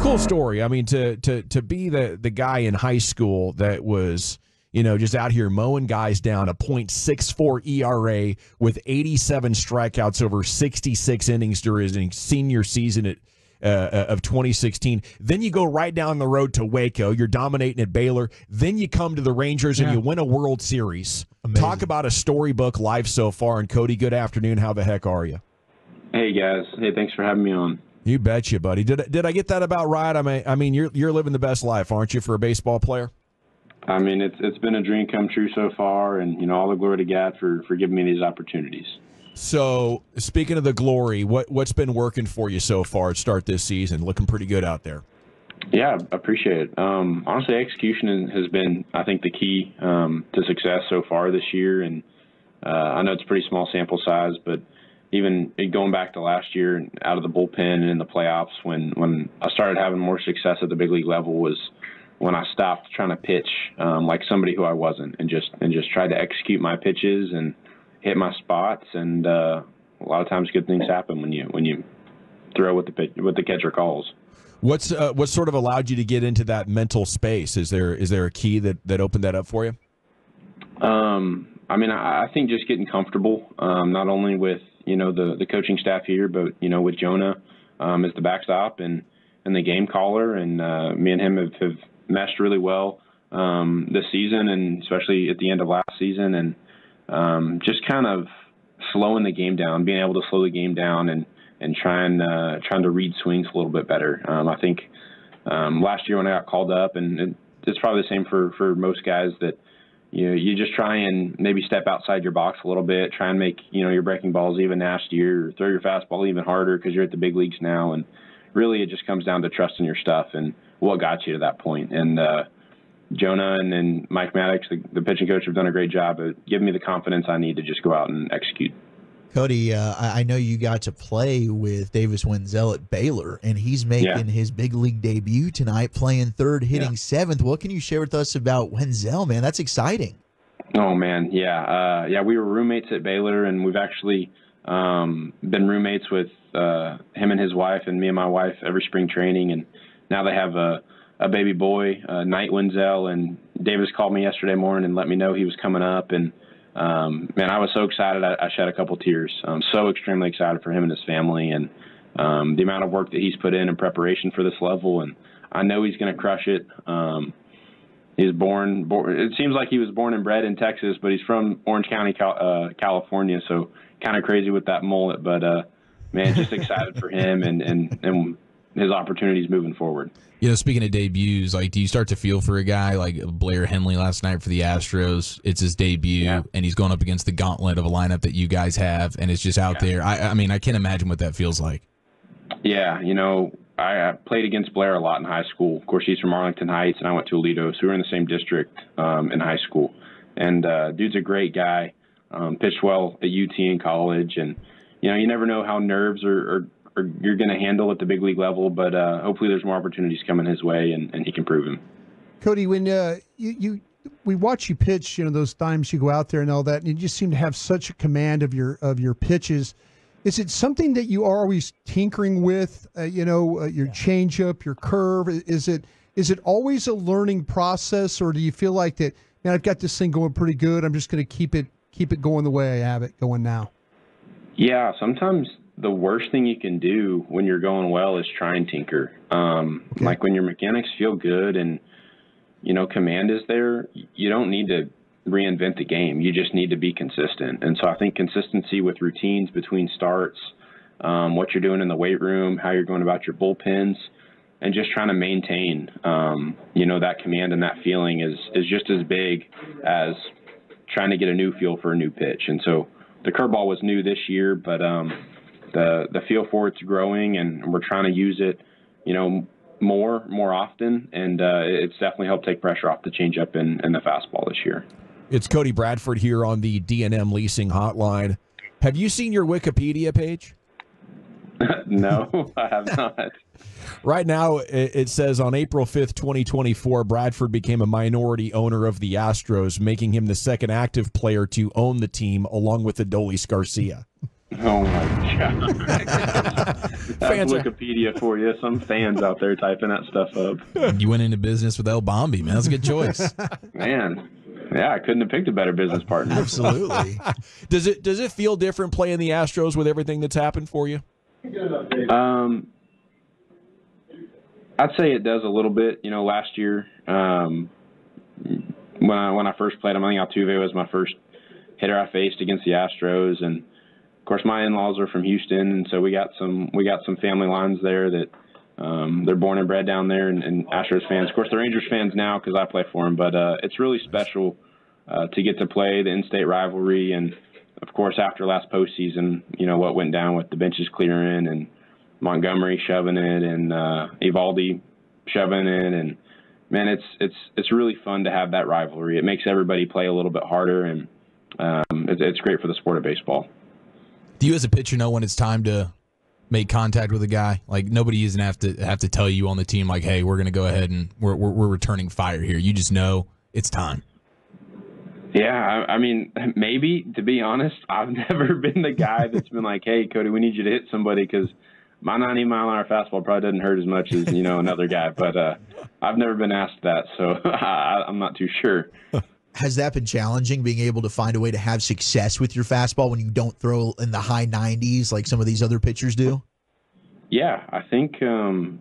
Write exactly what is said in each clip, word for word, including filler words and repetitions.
cool story. I mean, to to to be the the guy in high school that was, you know, just out here mowing guys down, a point six four E R A with eighty-seven strikeouts over sixty-six innings during his senior season at Uh, of twenty sixteen. Then you go right down the road to Waco. You're dominating at Baylor. Then you come to the Rangers and yeah. you win a World Series. Amazing. Talk about a storybook life so far. And Cody, good afternoon. How the heck are you? Hey guys. Hey, thanks for having me on. You betcha, buddy. Did did I get that about right? I mean, I mean, you're you're living the best life, aren't you, for a baseball player? I mean, it's it's been a dream come true so far, and you know, all the glory to God for for giving me these opportunities. So, speaking of the glory, what, what's been working for you so far to start this season? Looking pretty good out there. Yeah, I appreciate it. Um, honestly, execution has been, I think, the key um, to success so far this year. And uh, I know it's a pretty small sample size, but even going back to last year and out of the bullpen and in the playoffs, when, when I started having more success at the big league level was when I stopped trying to pitch um, like somebody who I wasn't and just and just tried to execute my pitches and hit my spots, and uh, a lot of times good things happen when you when you throw what the pitch, what the catcher calls. What's uh, what sort of allowed you to get into that mental space? Is there is there a key that, that opened that up for you? Um, I mean, I, I think just getting comfortable, um, not only with you know the, the coaching staff here, but you know with Jonah um, as the backstop and, and the game caller, and uh, me and him have, have meshed really well um, this season, and especially at the end of last season, and Um, just kind of slowing the game down, being able to slow the game down and, and trying, uh, trying to read swings a little bit better. Um, I think um, last year when I got called up, and it, it's probably the same for, for most guys, that you know, you just try and maybe step outside your box a little bit, try and make you know your breaking balls even nastier, or throw your fastball even harder because you're at the big leagues now. And really it just comes down to trusting your stuff and what got you to that point. And uh, Jonah and then Mike Maddox, the, the pitching coach, have done a great job of giving me the confidence I need to just go out and execute. Cody, uh, I know you got to play with Davis Wenzel at Baylor, and he's making yeah. his big league debut tonight, playing third, hitting yeah. seventh. What can you share with us about Wenzel, man? That's exciting. Oh, man, yeah. Uh, yeah, we were roommates at Baylor, and we've actually um, been roommates with uh, him and his wife and me and my wife every spring training, and now they have a a baby boy, uh, Knight Wenzel, and Davis called me yesterday morning and let me know he was coming up. And, um, man, I was so excited. I, I shed a couple tears. I'm so extremely excited for him and his family, and um, the amount of work that he's put in in preparation for this level. And I know he's going to crush it. Um, he's born, born, it seems like he was born and bred in Texas, but he's from Orange County, uh, California. So kind of crazy with that mullet, but, uh, man, just excited for him and, and, and his opportunities moving forward. You know, speaking of debuts, like, do you start to feel for a guy like Blair Henley last night for the Astros? It's his debut, yeah. and he's going up against the gauntlet of a lineup that you guys have, and it's just out yeah. there. I, I mean, I can't imagine what that feels like. Yeah, you know, I played against Blair a lot in high school. Of course, he's from Arlington Heights, and I went to Aledo, so we were in the same district um, in high school. And uh, dude's a great guy, um, pitched well at U T in college, and, you know, you never know how nerves are, are you're going to handle at the big league level, but uh, hopefully there's more opportunities coming his way, and, and he can prove them. Cody, when uh, you, you we watch you pitch, you know, those times you go out there and all that, and you just seem to have such a command of your of your pitches. Is it something that you are always tinkering with? Uh, you know, uh, your changeup, your curve. Is it is it always a learning process, or do you feel like that? Man, I've got this thing going pretty good. I'm just going to keep it keep it going the way I have it going now. Yeah, sometimes the worst thing you can do when you're going well is try and tinker. Um, okay. Like when your mechanics feel good and, you know, command is there, you don't need to reinvent the game. You just need to be consistent. And so I think consistency with routines between starts, um, what you're doing in the weight room, how you're going about your bullpens, and just trying to maintain, um, you know, that command and that feeling is, is just as big as trying to get a new feel for a new pitch. And so the curveball was new this year, but um, the the feel for it's growing, and we're trying to use it, you know, more more often, and uh, it's definitely helped take pressure off the changeup and, and the fastball this year. It's Cody Bradford here on the D and M Leasing Hotline. Have you seen your Wikipedia page? No, I have not. Right now, it says on April fifth, twenty twenty-four, Bradford became a minority owner of the Astros, making him the second active player to own the team, along with Adolis Garcia. Oh, my God. fans That's Wikipedia for you. Some fans out there typing that stuff up. You went into business with El Bombi, man. That's a good choice. Man, yeah, I couldn't have picked a better business partner. Absolutely. Does it does it feel different playing the Astros with everything that's happened for you? Um, I'd say it does a little bit. You know, last year um, when I when I first played him, I think Altuve was my first hitter I faced against the Astros, and of course my in-laws are from Houston, and so we got some we got some family lines there that um, they're born and bred down there, and, and Astros fans. Of course, they're Rangers fans now because I play for them, but uh, it's really special uh, to get to play the in-state rivalry, and of course after last postseason, you know what went down with the benches clearing and Montgomery shoving it and uh, Evaldi shoving it, and man, it's it's it's really fun to have that rivalry. It makes everybody play a little bit harder, and um, it's, it's great for the sport of baseball. Do you as a pitcher know when it's time to make contact with a guy? Like nobody doesn't have to have to tell you on the team, like, hey, we're going to go ahead and we're, we're we're returning fire here. You just know it's time. Yeah, I, I mean, maybe, to be honest, I've never been the guy that's been like, hey, Cody, we need you to hit somebody, because my ninety mile an hour fastball probably doesn't hurt as much as, you know, another guy. But uh, I've never been asked that, so I, I'm not too sure. Has that been challenging, being able to find a way to have success with your fastball when you don't throw in the high nineties like some of these other pitchers do? Yeah, I think um,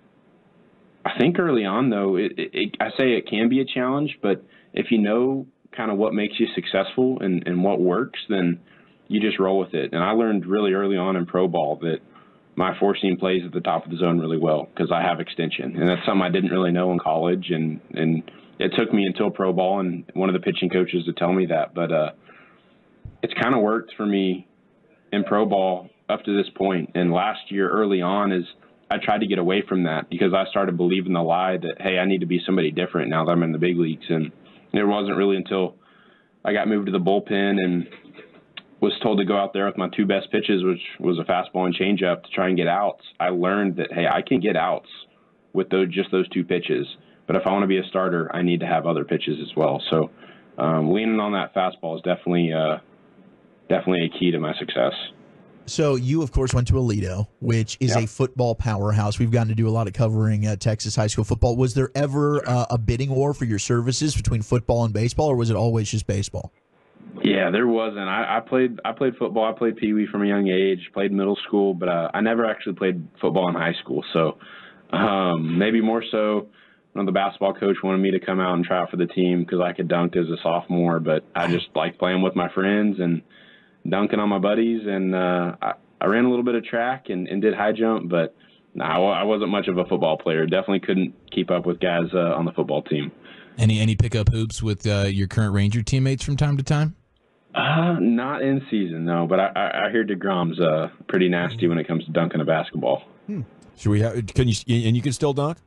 I think early on, though, it, it, I say it can be a challenge, but if you know kind of what makes you successful and, and what works, then you just roll with it. And I learned really early on in pro ball that my four seam plays at the top of the zone really well because I have extension, and that's something I didn't really know in college, and and it took me until pro ball and one of the pitching coaches to tell me that. But uh, it's kind of worked for me in pro ball up to this point. And last year, early on, is I tried to get away from that because I started believing the lie that, hey, I need to be somebody different now that I'm in the big leagues. And it wasn't really until I got moved to the bullpen and was told to go out there with my two best pitches, which was a fastball and changeup, to try and get outs. I learned that, hey, I can get outs with those just those two pitches. But if I want to be a starter, I need to have other pitches as well. So um, leaning on that fastball is definitely uh, definitely a key to my success. So you, of course, went to Aledo, which is Yep. a football powerhouse. We've gotten to do a lot of covering uh, Texas high school football. Was there ever uh, a bidding war for your services between football and baseball, or was it always just baseball? Yeah, there wasn't. I, I played I played football. I played Pee Wee from a young age, played middle school, but uh, I never actually played football in high school. So um, maybe more so, you know, the basketball coach wanted me to come out and try out for the team because I could dunk as a sophomore, but I just liked playing with my friends and dunking on my buddies, and uh, I, I ran a little bit of track and, and did high jump, but no, I wasn't much of a football player. Definitely couldn't keep up with guys uh, on the football team. Any any pickup hoops with uh, your current Ranger teammates from time to time? Uh, not in season, no, but I, I, I hear DeGrom's uh, pretty nasty when it comes to dunking a basketball. Hmm. Should we have, can you, and you can still dunk?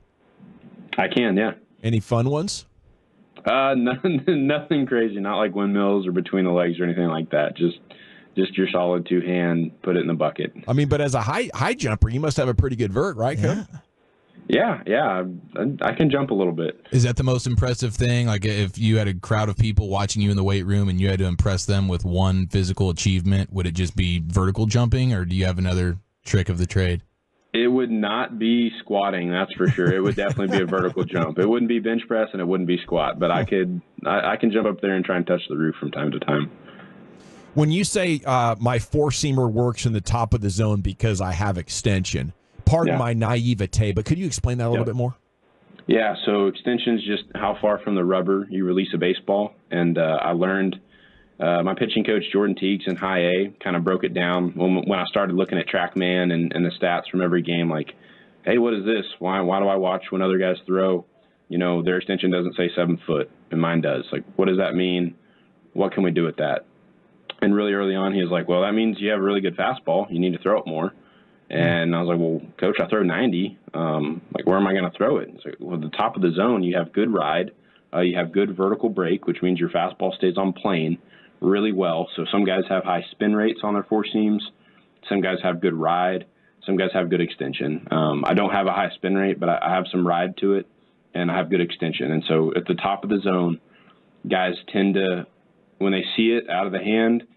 I can, yeah. Any fun ones? Uh, nothing, nothing crazy, not like windmills or between the legs or anything like that. Just Just your solid two hand, put it in the bucket. I mean, but as a high high jumper, you must have a pretty good vert, right, Cody? Yeah, yeah, I, I can jump a little bit. Is that the most impressive thing? Like if you had a crowd of people watching you in the weight room and you had to impress them with one physical achievement, would it just be vertical jumping, or do you have another trick of the trade? It would not be squatting, that's for sure. It would definitely be a vertical jump. It wouldn't be bench press and it wouldn't be squat, but I could, I, I can jump up there and try and touch the roof from time to time. When you say uh, my four-seamer works in the top of the zone because I have extension, pardon Yeah. my naivete, but could you explain that a little Yep. bit more? Yeah, so extension is just how far from the rubber you release a baseball. And uh, I learned, uh, my pitching coach, Jordan Teagues, in high A, kind of broke it down when, when I started looking at TrackMan and, and the stats from every game, like, hey, what is this? Why, why do I watch when other guys throw? You know, their extension doesn't say seven foot, and mine does. Like, what does that mean? What can we do with that? And really early on, he was like, well, that means you have a really good fastball. You need to throw it more. And I was like, well, coach, I throw ninety. Um, like, where am I going to throw it? So, well, at the top of the zone, you have good ride. Uh, you have good vertical break, which means your fastball stays on plane really well. So some guys have high spin rates on their four seams. Some guys have good ride. Some guys have good extension. Um, I don't have a high spin rate, but I, I have some ride to it, and I have good extension. And so at the top of the zone, guys tend to, when they see it out of the hand,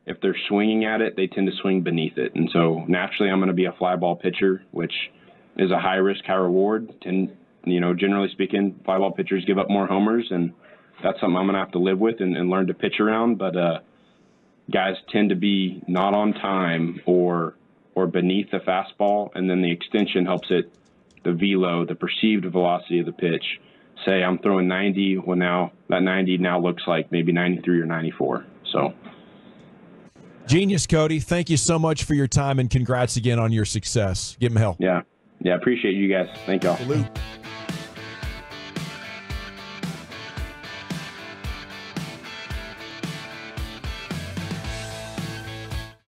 if they're swinging at it, they tend to swing beneath it. And so naturally I'm going to be a fly ball pitcher, which is a high risk, high reward. And, you know, generally speaking, fly ball pitchers give up more homers, and that's something I'm going to have to live with and, and learn to pitch around. But uh, guys tend to be not on time or or beneath the fastball, and then the extension helps it, the velo, the perceived velocity of the pitch. Say I'm throwing ninety, well now that ninety now looks like maybe ninety-three or ninety-four. So. Genius, Cody. Thank you so much for your time, and congrats again on your success. Give him hell. Yeah. Yeah, appreciate you guys. Thank y'all. Salute.